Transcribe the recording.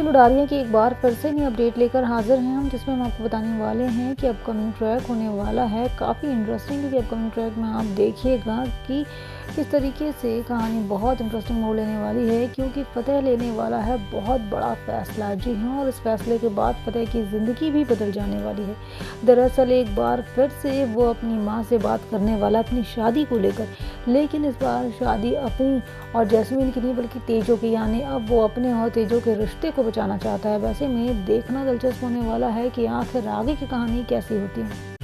लुडारिया की एक बार फिर से नई अपडेट लेकर हाजिर हैं हम, जिसमें हम आपको बताने वाले हैं कि अपकमिंग ट्रैक होने वाला है काफ़ी इंटरेस्टिंग। क्योंकि अपकमिंग ट्रैक में आप देखिएगा कि किस तरीके से कहानी बहुत इंटरेस्टिंग मोड़ लेने वाली है, क्योंकि फ़तेह लेने वाला है बहुत बड़ा फ़ैसला। जी हाँ, और इस फैसले के बाद फ़तेह की ज़िंदगी भी बदल जाने वाली है। दरअसल एक बार फिर से वो अपनी माँ से बात करने वाला अपनी शादी को लेकर, लेकिन इस बार शादी अपनी और जैस्मीन की नहीं बल्कि तेजो की, यानी अब वो अपने और तेजो के रिश्ते को बचाना चाहता है। वैसे में देखना दिलचस्प होने वाला है कि आखिर आगे की कहानी कैसी होती है।